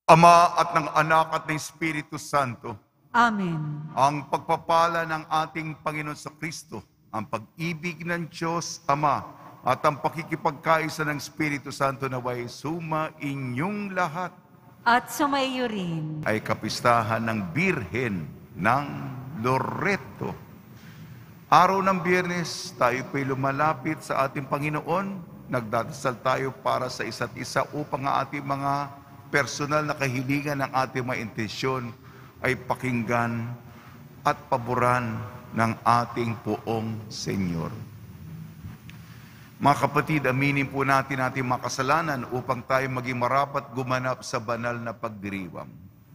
Ama at ng Anak at ng Espiritu Santo, Amen. ang pagpapala ng ating Panginoon sa Kristo, ang pag-ibig ng Diyos Ama, at ang pakikipagkaisa ng Espiritu Santo naway sumainyong lahat At sumaiyo rin. ay kapistahan ng Birhen ng Loreto. Araw ng Biyernes, tayo po'y lumalapit sa ating Panginoon. Nagdadasal tayo para sa isa't isa upang ang ating mga personal na kahilingan ng ating mga intensyon ay pakinggan at paboran ng ating poong Senyor. Mga kapatid, aminin po natin ating mga kasalanan upang tayo maging marapat gumanap sa banal na pagdiriwang.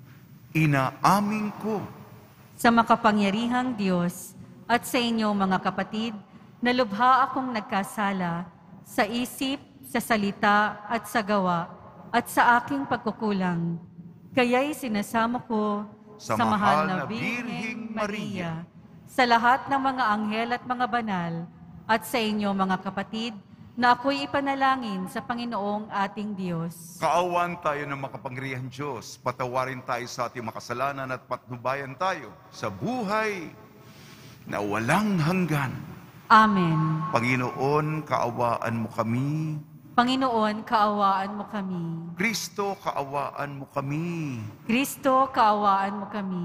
Inaamin ko Sa makapangyarihang Diyos at sa inyo mga kapatid, na lubha akong nagkasala sa isip, sa salita at sa gawa at sa aking pagkukulang. Kaya'y sinasama ko sa mahal na Birheng Maria, sa lahat ng mga anghel at mga banal, at sa inyo mga kapatid, na ako'y ipanalangin sa Panginoong ating Diyos. Kaawan tayo ng makapangyarihang Diyos, patawarin tayo sa ating makasalanan at patnubayan tayo sa buhay na walang hanggan. Amen. Panginoon, kaawaan mo kami. Panginoon, kaawaan mo kami. Kristo, kaawaan mo kami. Kristo, kaawaan mo kami.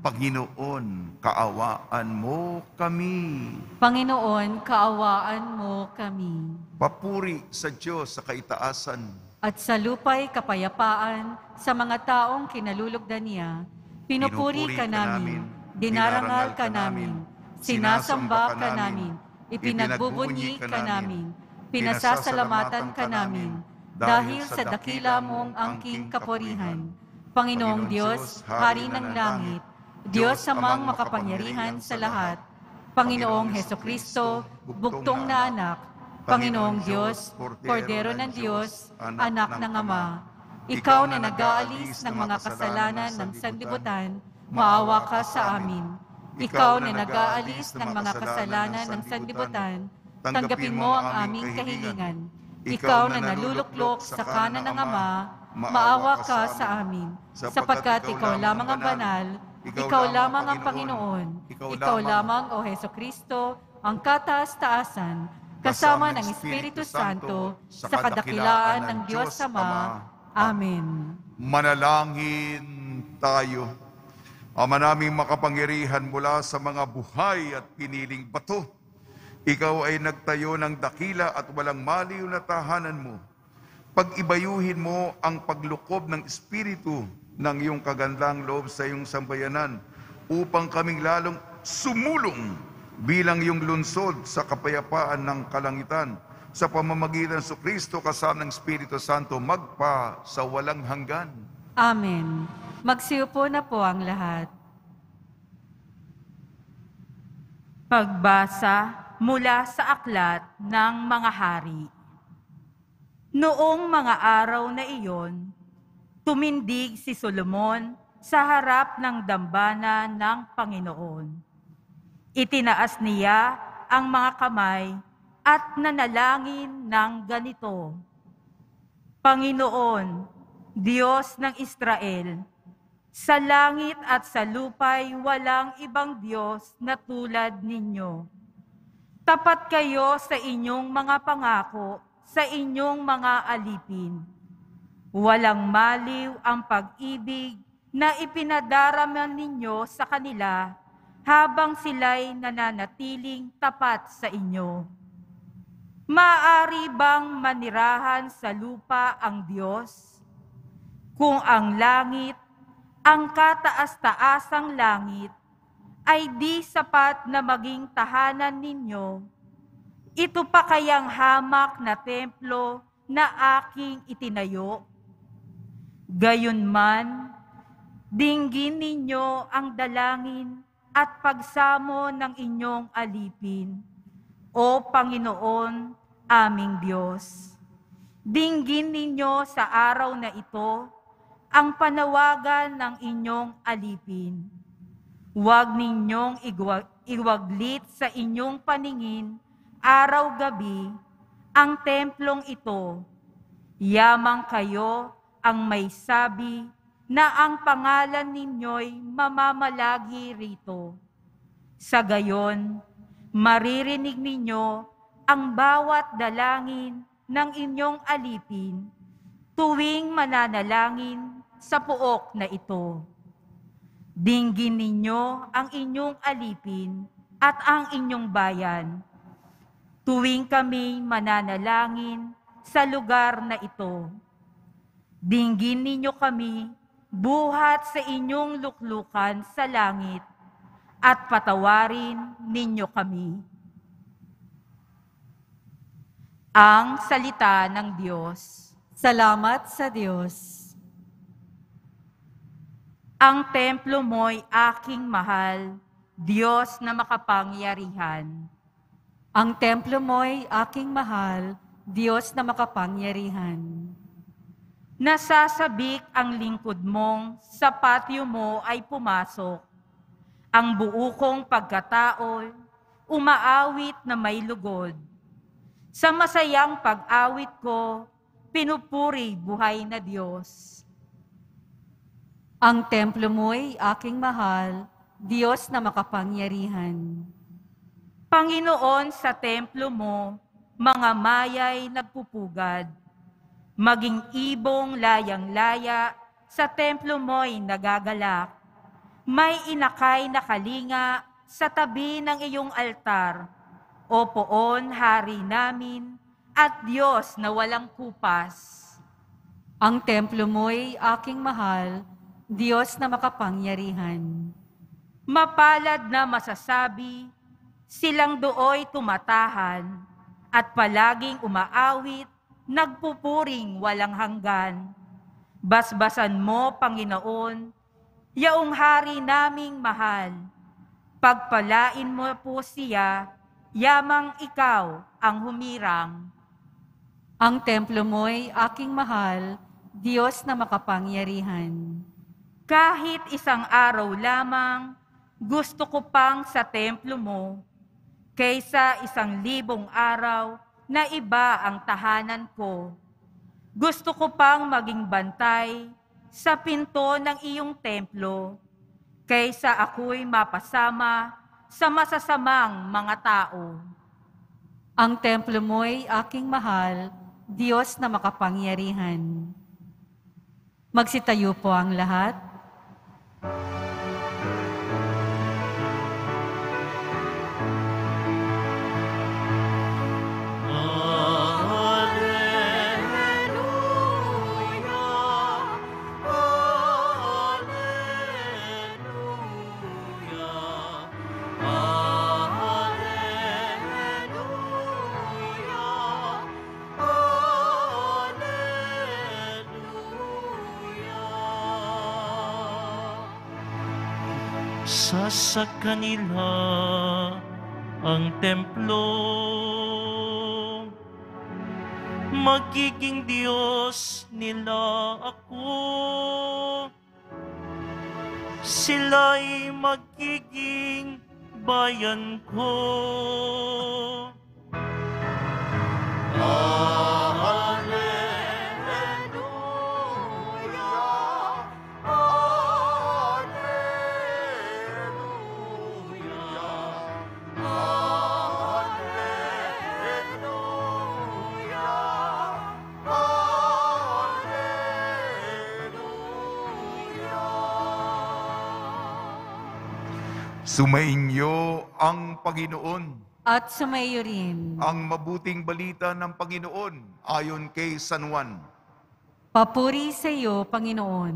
Panginoon, kaawaan mo kami. Panginoon, kaawaan mo kami. Papuri sa Diyos sa kaitaasan. At sa lupa'y kapayapaan sa mga taong kinalulugdan niya, pinupuri ka namin, dinarangal ka namin, sinasamba ka namin, ipinagbubunyi ka namin, pinasasalamatan ka namin, dahil sa dakila mong angking kapurihan. Panginoong Diyos, Hari ng langit, Diyos amang makapangyarihan sa lahat, Panginoong Hesukristo, bugtong na anak, Panginoong Diyos, Kordero ng Diyos, Anak ng Ama, Ikaw na nag-aalis ng mga kasalanan ng sanlibutan, maawa ka sa amin. Ikaw na nag-aalis ng mga kasalanan ng sanlibutan, tanggapin mo ang aming kahilingan. Ikaw na naluluklok sa kanan ng Ama, maawa ka sa amin. Sapagkat Ikaw lamang ang banal, Ikaw lamang ang Panginoon, Ikaw lamang, O Hesukristo, ang kataas-taasan, kasama ng Espiritu Santo, sa kadakilaan ng Diyos Ama. Amen. Manalangin tayo. Ama naming makapangyarihan mula sa mga buhay at piniling bato, Ikaw ay nagtayo ng dakila at walang maliw na tahanan mo. Pag-ibayuhin mo ang paglukob ng Espiritu ng iyong kagandang loob sa iyong sambayanan upang kaming lalong sumulong bilang iyong lunsod sa kapayapaan ng kalangitan sa pamamagitan sa Kristo kasama ng Espiritu Santo magpa sa walang hanggan. Amen. Magsiupo na po ang lahat. Pagbasa mula sa aklat ng mga hari. Noong mga araw na iyon, tumindig si Solomon sa harap ng dambana ng Panginoon. Itinaas niya ang mga kamay at nanalangin ng ganito: Panginoon, Diyos ng Israel, sa langit at sa lupa'y walang ibang Diyos na tulad ninyo. Tapat kayo sa inyong mga pangako, sa inyong mga alipin. Walang maliw ang pag-ibig na ipinadarama ninyo sa kanila habang sila'y nananatiling tapat sa inyo. Maaari bang manirahan sa lupa ang Diyos? Kung ang langit, ang kataas-taasang langit, ay di sapat na maging tahanan ninyo, ito pa kayang hamak na templo na aking itinayo? Gayunman, dinggin ninyo ang dalangin at pagsamo ng inyong alipin, O Panginoon, aming Diyos. Dinggin ninyo sa araw na ito ang panawagan ng inyong alipin. Huwag ninyong iwaglit sa inyong paningin araw-gabi ang templong ito. Yamang kayo ang may sabi na ang pangalan ninyo'y mamamalagi rito. Sa gayon, maririnig ninyo ang bawat dalangin ng inyong alipin tuwing mananalangin sa puok na ito. Dinggin ninyo ang inyong alipin at ang inyong bayan tuwing kami mananalangin sa lugar na ito. Dinggin ninyo kami buhat sa inyong luklukan sa langit at patawarin ninyo kami. Ang salita ng Diyos. Salamat sa Diyos. Ang templo mo'y aking mahal, Diyos na makapangyarihan. Ang templo mo'y aking mahal, Diyos na makapangyarihan. Nasasabik ang lingkod mong sa patio mo ay pumasok. Ang buukong pagkatao, umaawit na may lugod. Sa masayang pag-awit ko, pinupuri buhay na Diyos. Ang templo mo'y aking mahal, Diyos na makapangyarihan. Panginoon, sa templo mo, mga maya'y nagpupugad. Maging ibong layang-laya, sa templo mo'y nagagalak. May inakay na kalinga sa tabi ng iyong altar. O poon, hari namin, at Diyos na walang kupas. Ang templo mo'y aking mahal, Diyos na makapangyarihan. Mapalad na masasabi, silang dooy tumatahan, at palaging umaawit, nagpupuring walang hanggan. Basbasan mo, Panginoon, yaong hari naming mahal. Pagpalain mo po siya, yamang ikaw ang humirang. Ang templo mo'y aking mahal, Diyos na makapangyarihan. Kahit isang araw lamang, gusto ko pang sa templo mo, kaysa 1,000 araw na iba ang tahanan ko. Gusto ko pang maging bantay sa pinto ng iyong templo, kaysa ako'y mapasama sa masasamang mga tao. Ang templo mo'y aking mahal, Diyos na makapangyarihan. Magsitayo po ang lahat. Sa kanila ang templo, magiging Diyos nila ako. Sila'y magiging bayan ko. Sumainyo ang Panginoon. At sumayo rin. Ang mabuting balita ng Panginoon ayon kay San Juan. Papuri sa iyo, Panginoon.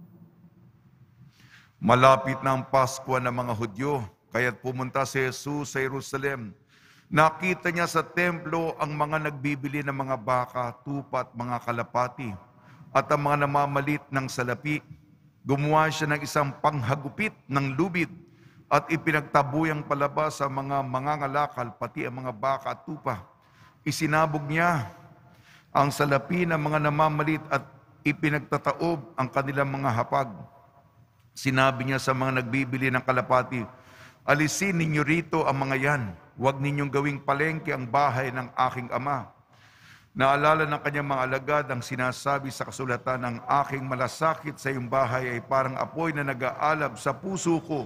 Malapit na ang Pasko ng mga Hudyo, kaya't pumunta si Jesus sa Jerusalem. Nakita niya sa templo ang mga nagbibili ng mga baka, tupa at mga kalapati, at ang mga namamalit ng salapi. Gumawa siya ng isang panghagupit ng lubid at ipinagtabuyang palabas sa mga mangangalakal, pati ang mga baka at tupa. Isinabog niya ang salapi ng mga namamalit at ipinagtataob ang kanilang mga hapag. Sinabi niya sa mga nagbibili ng kalapati, alisin ninyo rito ang mga yan. Huwag ninyong gawing palengke ang bahay ng aking ama. Naalala ng kanyang mga alagad ang sinasabi sa kasulatan, ang aking malasakit sa iyong bahay ay parang apoy na nag-aalab sa puso ko.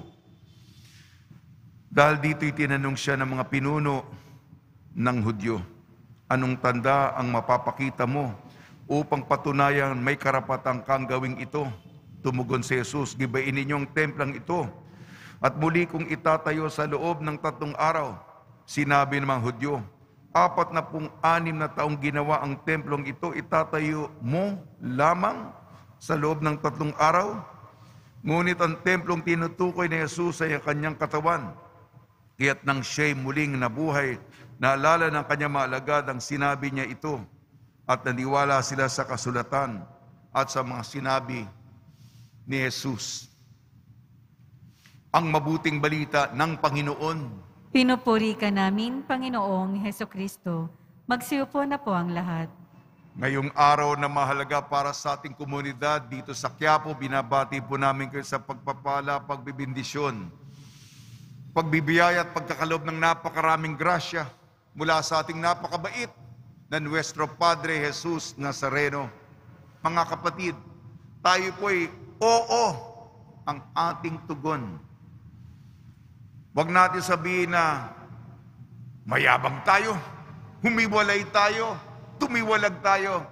Dahil dito'y tinanong siya ng mga pinuno ng Hudyo, anong tanda ang mapapakita mo upang patunayan may karapatan kang gawing ito? Tumugon si Jesus, gibain ninyong templang ito at muli kong itatayo sa loob ng 3 araw. Sinabi ng mga Hudyo, 46 na taong ginawa ang templong ito, itatayo mo lamang sa loob ng 3 araw? Ngunit ang templong tinutukoy ni Jesus ay ang kanyang katawan. Kaya't nang siya'y muling nabuhay, naalala ng kanyang mga alagad ang sinabi niya ito, at naniwala sila sa kasulatan at sa mga sinabi ni Jesus. Ang mabuting balita ng Panginoon. Pinupuri ka namin, Panginoong Hesukristo. Magsiupo na po ang lahat. Ngayong araw na mahalaga para sa ating komunidad dito sa Quiapo, binabati po namin kayo sa pagpapala, pagbibindisyon, pagbibiyaya at pagkakalob ng napakaraming grasya mula sa ating napakabait na Nuestro Padre Jesus Nazareno. Mga kapatid, tayo po'y oo ang ating tugon. Huwag natin sabihin na mayabang tayo, humiwalay tayo, tumiwalag tayo.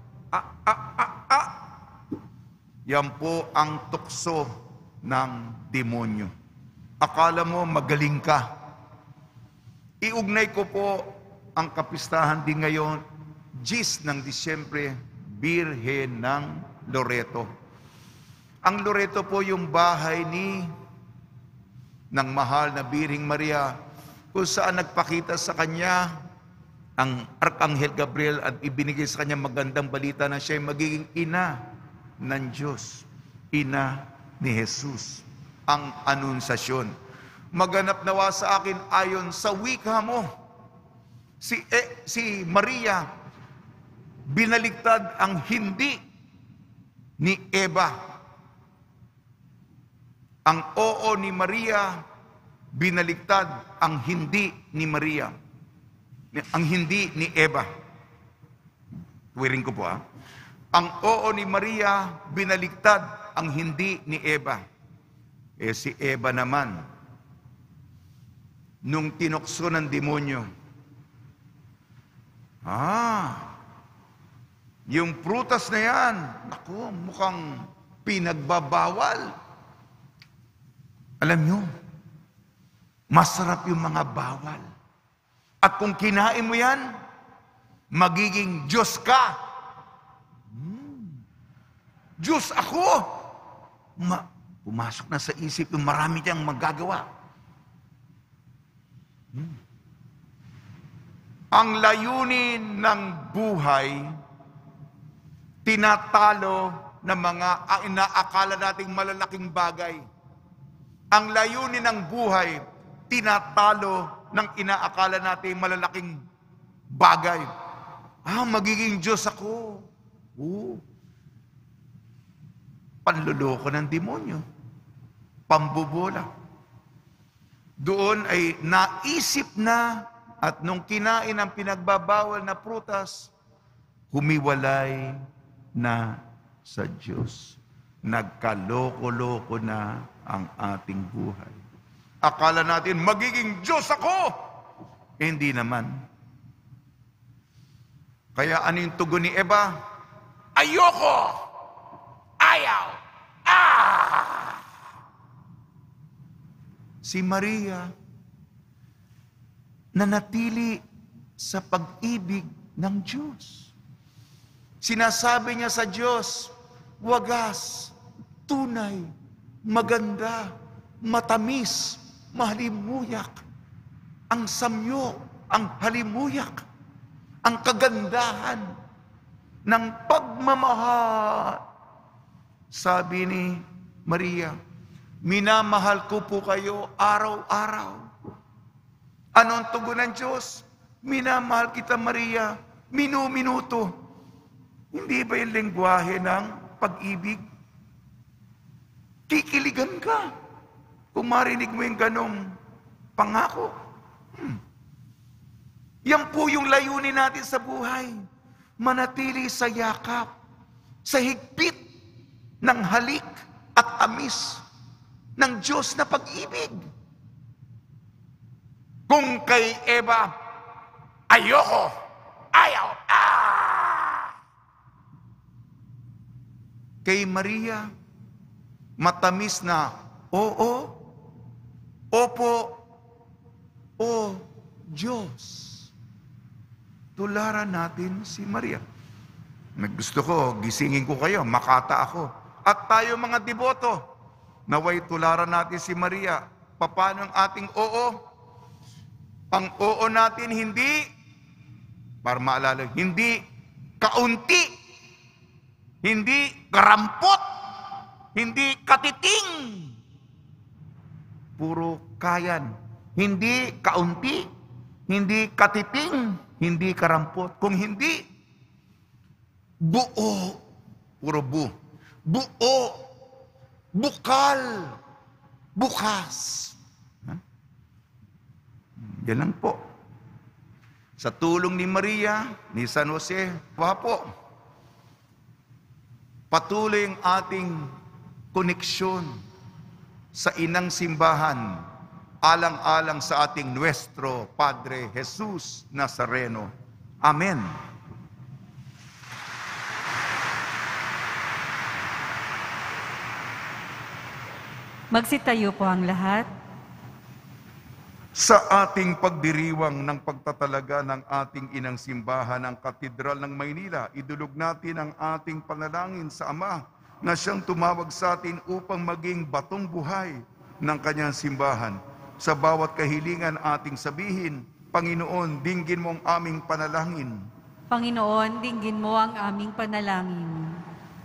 Yan po ang tukso ng demonyo. Akala mo magaling ka. Iugnay ko po ang kapistahan din ngayon, 10 ng Disyembre, Birhen ng Loreto. Ang Loreto po yung bahay ng mahal na Birheng Maria, kung saan nagpakita sa kanya ang Arkanghel Gabriel at ibinigay sa kanya magandang balita na siya ay magiging ina ng Diyos, ina ni Jesus. Ang anunsasyon. Maganap nawa sa akin ayon sa wika mo. Si Maria, binaligtad ang hindi ni Eva. Ang oo ni Maria, binaligtad ang hindi ni Maria. Ang hindi ni Eva. Tuwirin ko po Ang oo ni Maria, binaligtad ang hindi ni Eva. Si Eva naman, nung tinukso ng demonyo, yung prutas na yan, naku, mukhang pinagbabawal. Alam nyo, masarap yung mga bawal. At kung kinain mo yan, magiging Diyos ka. Diyos ako. Pumasok na sa isip yung marami diyang magagawa. Ang layunin ng buhay, tinatalo ng mga inaakala nating malalaking bagay. Ang layunin ng buhay, tinatalo ng inaakala nating malalaking bagay. Magiging Diyos ako. Panluloko ng demonyo. Pambobola. Doon ay naisip na at nung kinain ang pinagbabawal na prutas, humiwalay na sa Diyos. Nagkaloko-loko na ang ating buhay. Akala natin, magiging Diyos ako! Hindi naman. Kaya ano yung tugon ni Eva? Ayoko! Ayaw! Si Maria, nanatili sa pag-ibig ng Diyos. Sinasabi niya sa Diyos, wagas, tunay, maganda, matamis, mahalimuyak, ang samyo, ang halimuyak, ang kagandahan ng pagmamahal. Sabi ni Maria, minamahal ko po kayo araw-araw. Anong tugon ng Diyos? Minamahal kita, Maria, minu-minuto. Hindi ba yung lengguwahe ng pag-ibig? Kikiligan ka kung marinig mo yung ganong pangako. Yan po yung layunin natin sa buhay. manatili sa yakap, sa higpit ng halik at amis ng Diyos na pag-ibig. Kung kay Eva, ayoko, ayaw, Kay Maria, matamis na oo, opo, o Diyos. Tularan natin si Maria. Gusto ko, gisingin ko kayo, makata ako. At tayo mga deboto, naway tularan natin si Maria. Paano ang ating oo? Ang oo natin hindi, para maalala, hindi kaunti, hindi karampot, hindi katiting, puro kayan. Hindi kaunti, hindi katiting, hindi karampot. Kung hindi, buo, puro buo, bukal, bukas. Yan lang po. Sa tulong ni Maria, ni San Jose, po, patuloy ang ating koneksyon sa inang simbahan, alang-alang sa ating Nuestro Padre Jesus Nazareno. Amen. Magsitayo po ang lahat. Sa ating pagdiriwang ng pagtatalaga ng ating inang simbahan ng Katedral ng Maynila, idulog natin ang ating panalangin sa Ama na siyang tumawag sa atin upang maging batong buhay ng kanyang simbahan. Sa bawat kahilingan ating sabihin, Panginoon, dinggin mo ang aming panalangin. Panginoon, dinggin mo ang aming panalangin.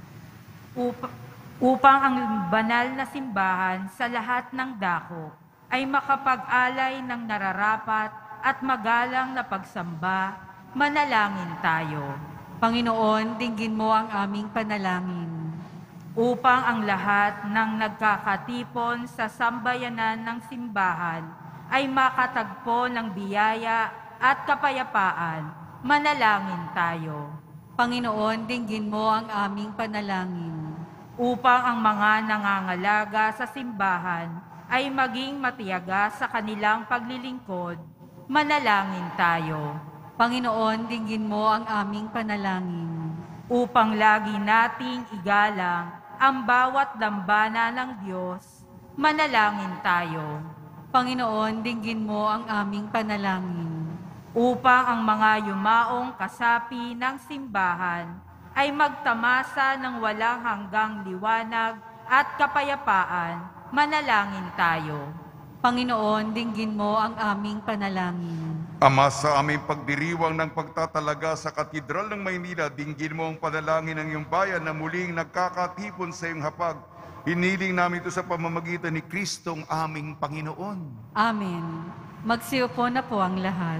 Upang ang banal na simbahan sa lahat ng dako ay makapag-alay ng nararapat at magalang na pagsamba, manalangin tayo. Panginoon, dinggin mo ang aming panalangin. Upang ang lahat ng nagkakatipon sa sambayanan ng simbahan ay makatagpo ng biyaya at kapayapaan, manalangin tayo. Panginoon, dinggin mo ang aming panalangin. Upang ang mga nangangalaga sa simbahan ay maging matiyaga sa kanilang paglilingkod, manalangin tayo. Panginoon, dinggin mo ang aming panalangin. Upang lagi nating igalang ang bawat dambana ng Diyos, manalangin tayo. Panginoon, dinggin mo ang aming panalangin. Upang ang mga yumaong kasapi ng simbahan ay magtamasa ng walang hanggang liwanag at kapayapaan, manalangin tayo. Panginoon, dinggin mo ang aming panalangin. Ama, sa aming pagdiriwang ng pagtatalaga sa Katedral ng Maynila, dinggin mo ang panalangin ng iyong bayan na muling nagkakatipon sa iyong hapag. Hiniling namin ito sa pamamagitan ni Kristong aming Panginoon. Amen. Magsiupo na po ang lahat.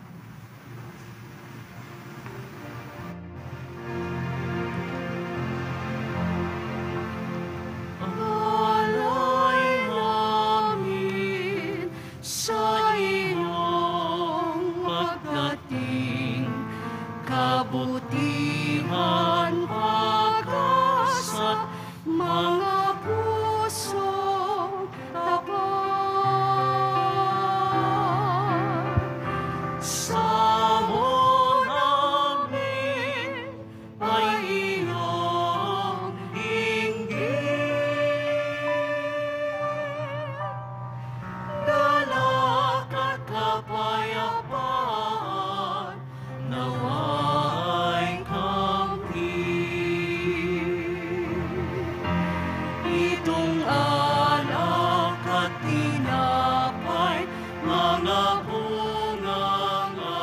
Kabutihan, wagas at mga pusong tapat. Samo namin ay iyong inggit. Galak at kapayapaan, nawa'y kamtin. Itong alak at tinapay, mga bungang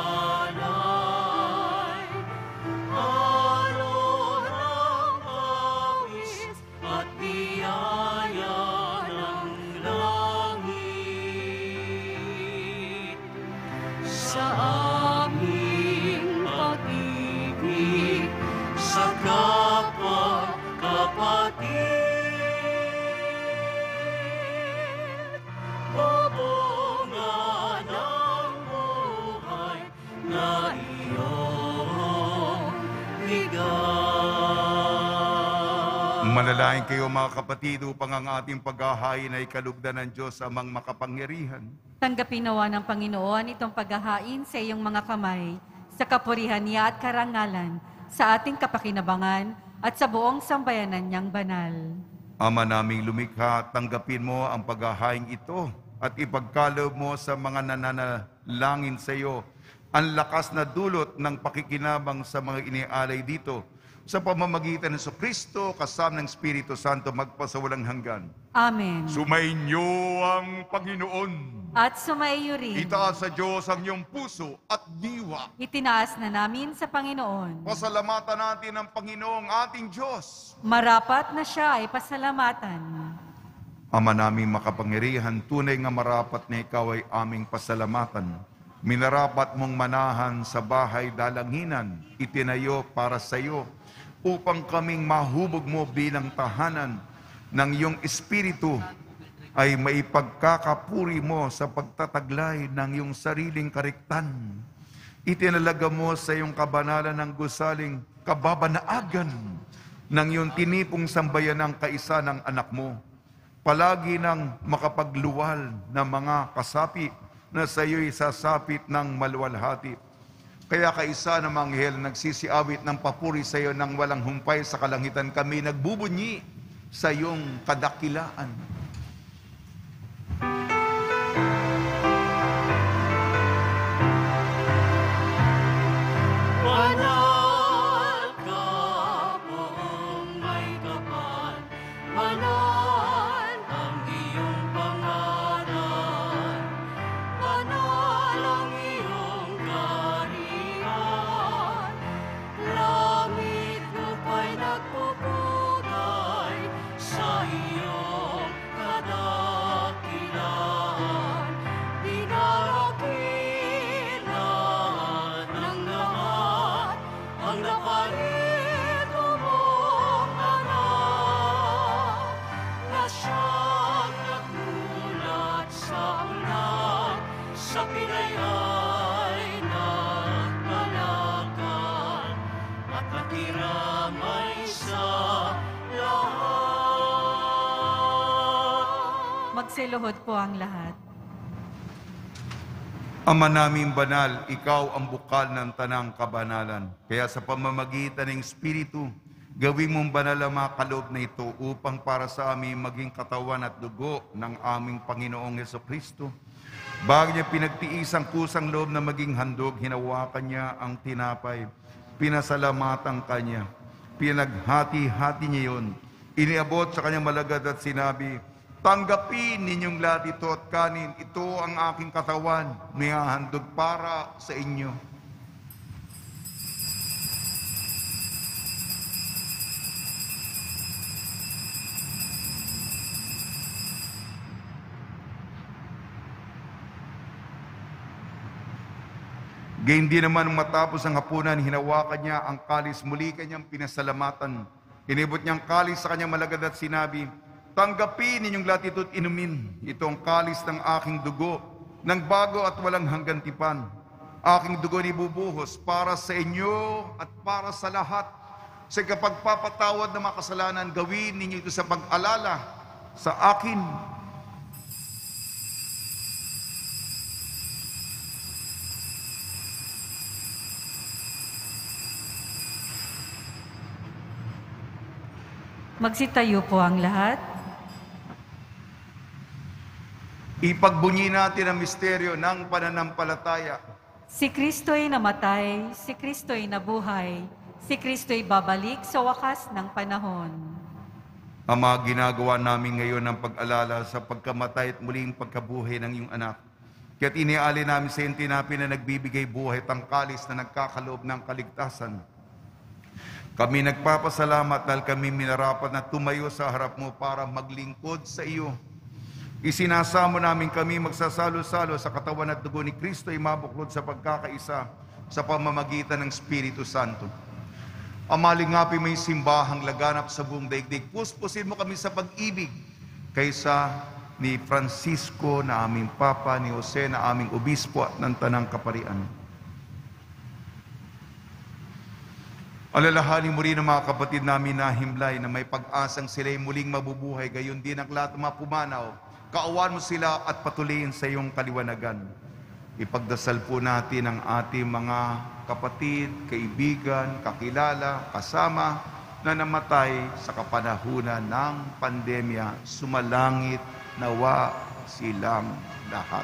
Manalangin kayo mga kapatid upang ang ating paghahain ay kalugdan ng Diyos amang makapangyarihan. Tanggapin nawa ng Panginoon itong paghahain sa iyong mga kamay, sa kapurihan niya at karangalan, sa ating kapakinabangan at sa buong sambayanan niyang banal. Ama naming lumikha, tanggapin mo ang paghahain ito at ipagkaloob mo sa mga nananalangin sa iyo ang lakas na dulot ng pakikinabang sa mga inialay dito sa pamamagitan ng Kristo kasama ng Espiritu Santo magpasawalang hanggan. Amen. Sumainyo ang Panginoon. At sumaiyo rin. Itaas sa Diyos ang iyong puso at diwa. Itinaas na namin sa Panginoon. Pasalamatan natin ang Panginoong ating Diyos. Marapat na siya ay pasalamatan. Ama naming makapangyarihan, tunay nga marapat na ikaw ay aming pasalamatan. Minarapat mong manahan sa bahay dalanginan, itinayo para sa iyo, upang kaming mahubog mo bilang tahanan ng iyong Espiritu ay maipagkakapuri mo sa pagtataglay ng iyong sariling kariktan. Itinalaga mo sa iyong kabanalan ng gusaling kababanaagan ng iyong tinipong sambayan ng kaisa ng anak mo. Palagi nang makapagluwal ng mga kasapi na sa iyo'y sasapit ng maluwalhati. Kaya kaisa ng mga anghel nagsisiawit ng papuri sa iyo nang walang humpay sa kalangitan, kami nagbubunyi sa iyong kadakilaan. Banal ka poong may kapal, banal ang iyong pangalan, banal ang iyong kaharian, langit lupa'y nagpupugay sa iyong kadakilaan, dinarakilan ng lahat ang naparito mong anak, na siyang nagmulat sa ulan, sa Pinay ay nagbalakal, at nakiramay sa lahat. Magsiluhod po ang lahat. Ama naming banal, ikaw ang bukal ng tanang kabanalan. Kaya sa pamamagitan ng Espiritu, gawin mong banal ang mga kaloob na ito upang para sa amin maging katawan at dugo ng aming Panginoong Jesucristo. Bago niya pinagtiis ang kusang loob na maging handog, hinawakan niya ang tinapay, pinasalamatan kanya, pinaghati-hati niya yun, iniabot sa kanyang malagad at sinabi, tanggapin ninyong lahat ito at kanin, ito ang aking katawan, nihahandog para sa inyo. Gayun din naman matapos ang hapunan, hinawakan niya ang kalis, muli kanyang pinasalamatan. Inibot niyang kalis sa kanyang malagad at sinabi, tanggapin ninyong lahat ito at inumin. Ito ang kalis ng aking dugo, ng bago at walang hanggan tipan. Aking dugo ni bubuhos para sa inyo at para sa lahat. Sa kapagpapatawad ng mga kasalanan, gawin ninyo ito sa pag-alala sa akin. Magsitayo po ang lahat. Ipagbunyi natin ang misteryo ng pananampalataya. Si Kristo'y namatay, si Kristo'y nabuhay, si Kristo'y babalik sa wakas ng panahon. Ama, ginagawa namin ngayon ang pag-alala sa pagkamatay at muling pagkabuhay ng iyong anak. Kaya't iniali namin sa iyong tinapay na nagbibigay buhay at ang kalis na nagkakaloob ng kaligtasan. Kami nagpapasalamat dahil kami minarapat na tumayo sa harap mo para maglingkod sa iyo. Isinasamo namin kami magsasalo-salo sa katawan at dugo ni Kristo ay mabuklod sa pagkakaisa sa pamamagitan ng Espiritu Santo. Amalingapi may simbahang laganap sa buong daigdig. Puspusin mo kami sa pag-ibig kaysa ni Francisco na aming Papa, ni Jose na aming Obispo at ng Tanang Kaparian. Alalahanin mo rin ang mga kapatid namin na himlay na may pag-asang sila'y muling mabubuhay, gayon din ang lahat ng mga pumanaw. Kaawan mo sila at patuloyin sa iyong kaliwanagan. Ipagdasal po natin ang ating mga kapatid, kaibigan, kakilala, kasama na namatay sa kapanahunan ng pandemya. Sumalangit nawa silang lahat.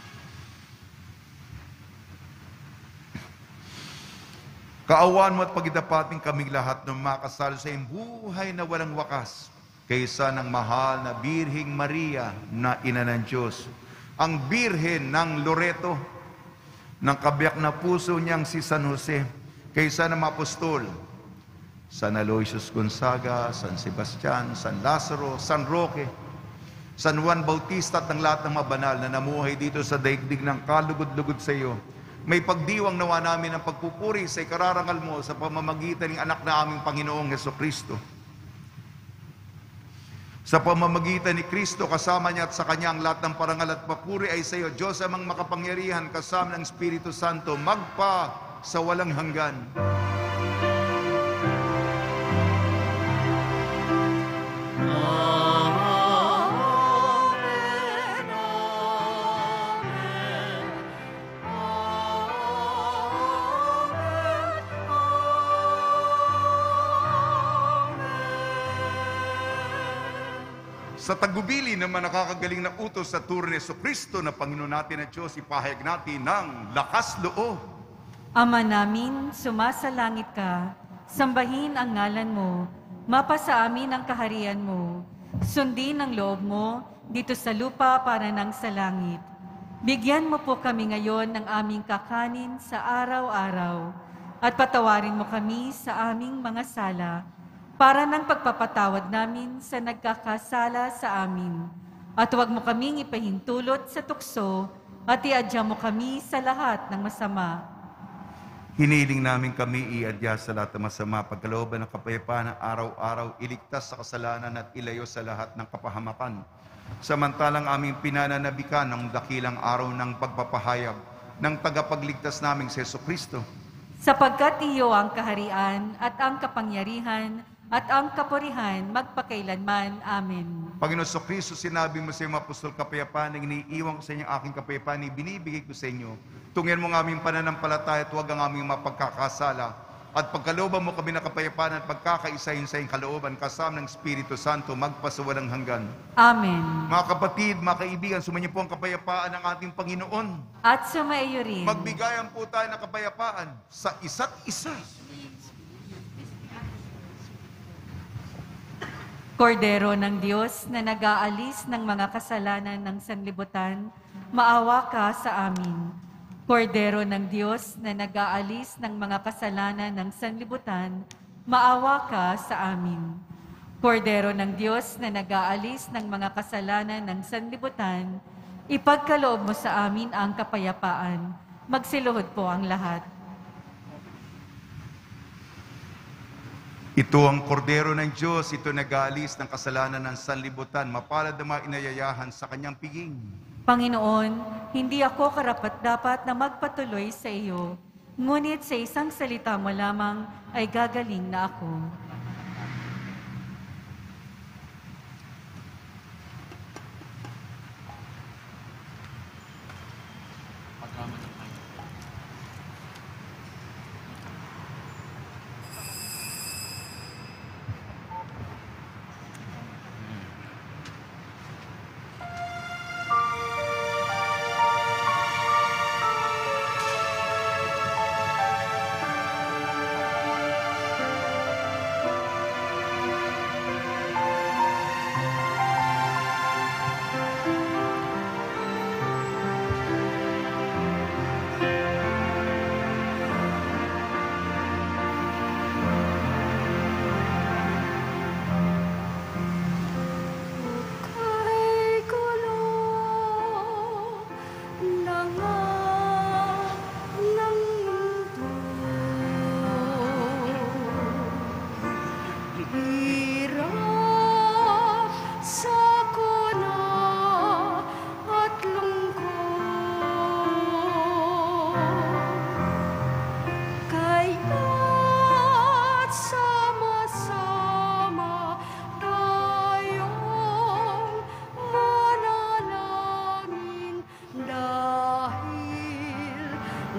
Kaawaan mo at pagidapating kaming lahat ng makasalo sa iyong buhay na walang wakas kaysa ng mahal na Birheng Maria na Ina ng Diyos, ang Birhen ng Loreto, ng kabiyak na puso niyang si San Jose, kaysa ng mga apostol, San Aloysius Gonzaga, San Sebastian, San Lazaro, San Roque, San Juan Bautista at ng lahat ng mga banal na namuhay dito sa daigdig ng kalugod-lugod sa iyo. May pagdiwang nawa namin ang pagpupuri sa ikararangal mo sa pamamagitan ng anak na aming Panginoong Hesukristo. Sa pamamagitan ni Kristo, kasama niya at sa Kanya ang lahat ng parangal at papuri ay sa iyo, Diyos amang makapangyarihan, kasama ng Espiritu Santo, magpa sa walang hanggan. Sa tagubili ng mga nakakagaling na utos sa turo ni Jesucristo na Panginoon natin at Diyos, ipahayag natin ng lakas loob. Ama namin, sumasalangit ka, sambahin ang ngalan mo, mapasa amin ang kaharian mo, sundin ang loob mo dito sa lupa para nang sa langit. Bigyan mo po kami ngayon ng aming kakanin sa araw-araw at patawarin mo kami sa aming mga sala, para ng pagpapatawad namin sa nagkakasala sa amin. At huwag mo kaming ipahintulot sa tukso at iadya mo kami sa lahat ng masama. Hiniling namin kami iadya sa lahat ng masama, pagkalooban ng kapayapaan ng araw-araw, iligtas sa kasalanan at ilayo sa lahat ng kapahamakan. Samantalang aming pinananabikan ng dakilang araw ng pagpapahayag ng tagapagligtas naming si Jesucristo. Sapagkat iyo ang kaharian at ang kapangyarihan at ang kapurihan magpakailanman. Amen. Panginoon Jesucristo, sinabi mo sa iyong apostol, kapayapaan na iniiwan ko sa inyo aking kapayapaan, ibinibigay ko sa inyo. Tungyan mo ng aming pananampalataya at huwag ang aming mapagkakasala. At pagkalooban mo kami ng kapayapaan at pagkakaisahin sa iyong kalooban, kasama ng Espiritu Santo, magpasawalang hanggan. Amen. Mga kapatid, mga kaibigan, sumainyo po ang kapayapaan ng ating Panginoon. At sumaiyo rin. Magbigayan po tayo ng kapayapaan sa isa't isa. Kordero ng Diyos na nag-aalis ng mga kasalanan ng sanlibutan, maawa ka sa amin. Kordero ng Diyos na nag-aalis ng mga kasalanan ng sanlibutan, maawa ka sa amin. Kordero ng Diyos na nag-aalis ng mga kasalanan ng sanlibutan, ipagkaloob mo sa amin ang kapayapaan. Magsiluhod po ang lahat. Ito ang kordero ng Diyos, ito nag-aalis ng kasalanan ng sanlibutan, mapalad na mga inayayahan sa kanyang piging. Panginoon, hindi ako karapat-dapat na magpatuloy sa iyo, ngunit sa isang salita mo lamang ay gagaling na ako.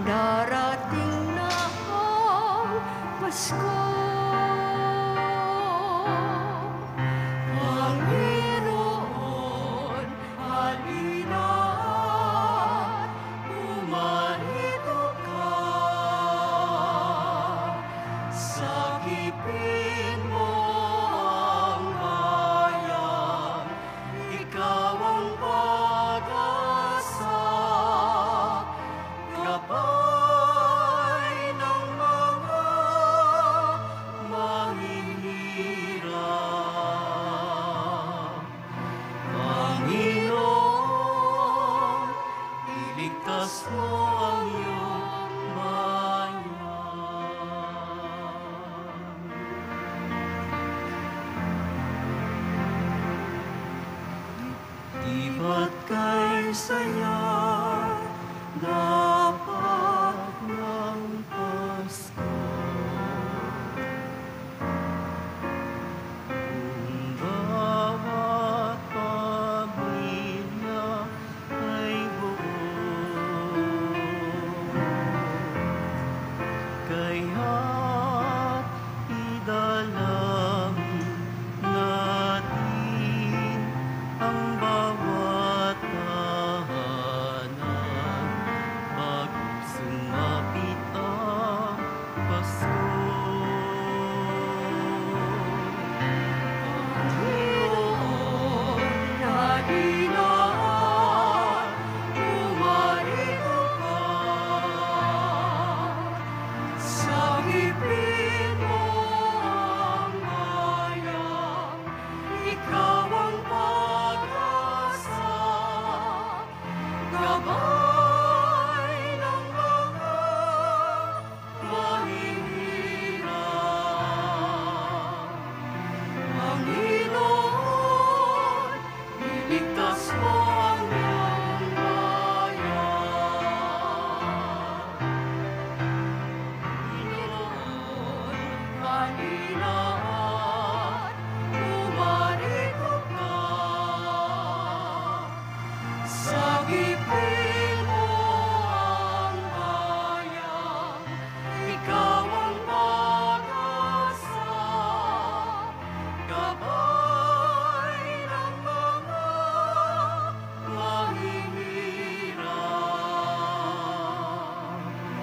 darating na ang Pasko. Panginoon, halina't umarito ka. Sakipin mo ang bayan, ikaw ang pag-asa. Gabay ng mga mahihirap. Panginoon, iligtas mo ang iyong bayan. Di ba't kay saya dapat ng Pasko? Kung bawat pamilya ay buo, kaya't idalangin natin ang bawat tahanan bago sumapit ang Pasko. Panginoon, halina't umarito ka. Sagipin mo ang bayan, ikaw ang pag-asa. Gabay ng mga mahihirap. Panginoon, iligtas mo ang iyong bayan. Panginoon, halina't umarito ka. Sagipin mo ang bayan, ikaw ang pag-asa. Gabay ng mga mahihirap.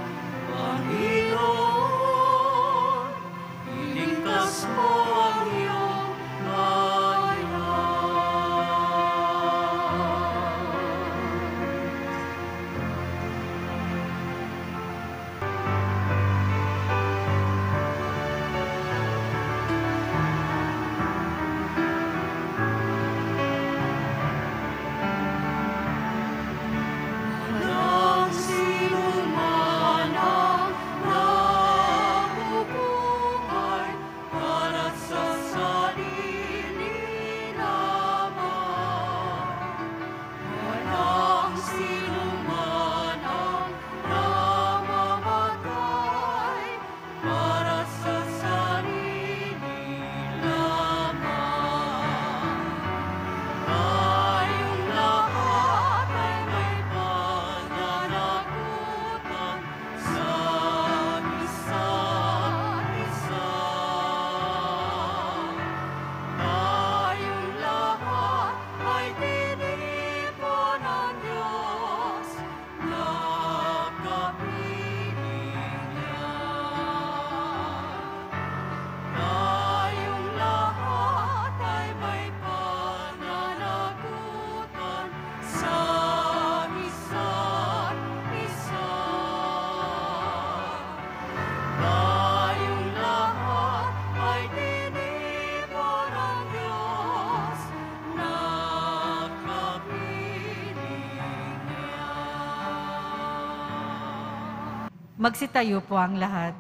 Panginoon, iligtas mo ang iyong bayan. Walang sinuman ang nabubuhay para sa sarili lamang. Walang sinuman ang namamatay para sa sarili lamang. Tayong lahat ay may pananagutan sa isa't isa. Tayong lahat ay tinipon ng Diyos na kapiling niya. Tayong lahat ay may pananagutan sa isa't isa. Tayong lahat ay tinipon ng Diyos na kapiling niya. Magsitayo po ang lahat.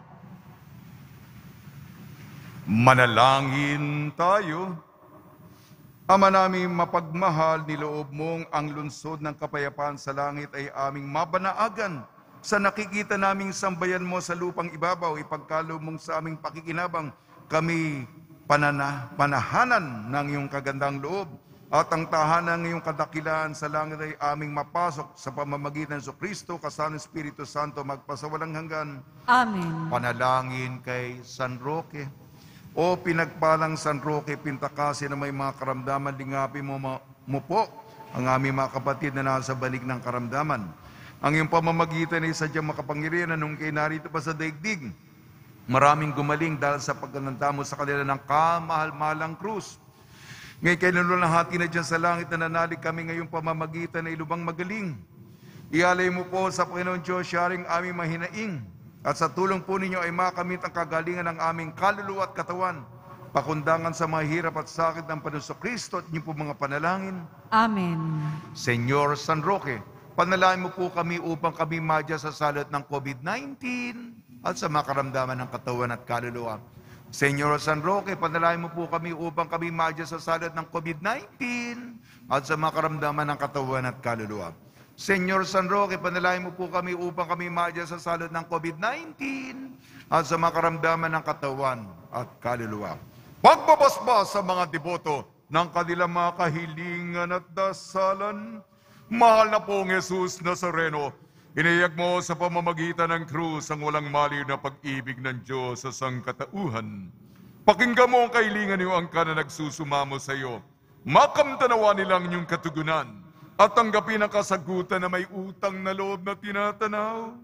Manalangin tayo. Ama naming mapagmahal, niloob mong ang lunsod ng kapayapaan sa langit ay aming mabanaagan sa nakikita naming sambayan mo sa lupang ibabaw. Ipagkaloob mong sa aming pakikinabang kami panahanan ng iyong kagandang loob at ang tahanan ng iyong kadakilaan sa langit ay aming mapasok sa pamamagitan ng Kristo kasama ng Espiritu Santo magpasawalang hanggan. Amen. Panalangin kay San Roque. O pinagpalang San Roque, pintakasi na may mga karamdaman, lingapin mo po ang aming mga kapatid na nasa balik ng karamdaman. Ang iyong pamamagitan ay sadyang makapangyarihan na nung kayo narito pa sa daigdig. Maraming gumaling dahil sa paggananda mo sa kanila ng kamahal-mahalang krus. Ngayon kayo nalulahati na dyan sa langit na nanalig kami ngayong pamamagitan na ilubang magaling. Ialay mo po sa Panginoon Diyos, siyaring aming mahinaing. At sa tulong po ninyo ay makamit ang kagalingan ng aming kaluluwa at katawan. Pakundangan sa mga hirap at sakit ng Panginoon Kristo at inyo po mga panalangin. Amen. Senyor San Roque, panalangin mo po kami upang kami madya sa salot ng COVID-19 at sa mga karamdaman ng katawan at kaluluwa. Senyor San Roque, panalangin mo po kami upang kami madya sa salot ng COVID-19 at sa mga karamdaman ng katawan at kaluluwa. Senyor San Roque, panalangin mo po kami upang kami madya sa salot ng COVID-19 at sa mga karamdaman ng katawan at kaluluwa. Pagbabasbas sa mga deboto ng kanilang mga kahilingan at dasalan, mahal na pong Jesus Nazareno, inayag mo sa pamamagitan ng krus ang walang maliw na pag-ibig ng Diyos sa sangkatauhan. Pakinggan mo ang kahilingan niyo ang na nagsusumamo sa iyo. Makamtanawa nilang inyong katugunan at tanggapin ang kasagutan na may utang na loob na tinatanaw.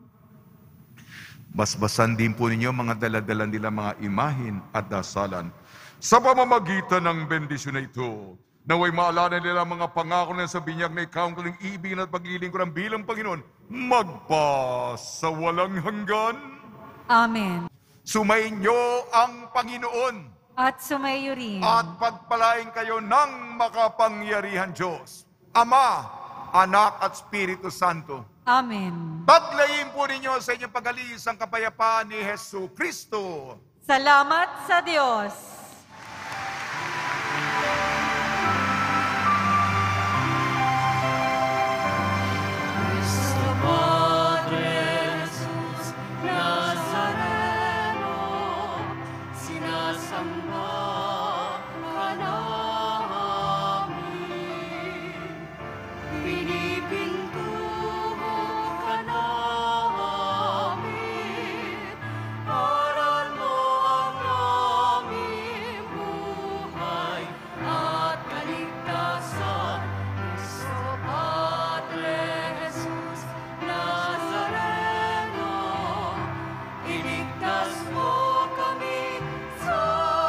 Basbasan din po ninyo mga daladala nila mga imahin at dasalan. Sa pamamagitan ng bendisyon na ito, naway maalala nila mga pangako na sa binyag na ikaw ang kaling ibigin at paglilingkuran bilang Panginoon, magpa sa walang hanggan. Amen. Sumainyo ang Panginoon At sumayo rin. at pagpalain kayo ng makapangyarihan Diyos, Ama, Anak at Espiritu Santo. Amen. Paglayin po ninyo sa inyong pag-alis ang kapayapaan ni Jesu Kristo. Salamat sa Diyos. Cristo Padre Jesus Nazareno, sinasamba ka namin. Pinipintuho ka namin. Aral mo ang aming buhay at kaligtasan. Cristo Padre Jesus Nazareno, iligtas mo kami sa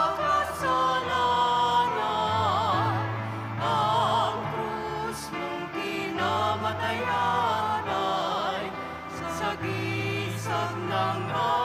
kasalanan. Ang krus mong kinamatayan ay sagisag ng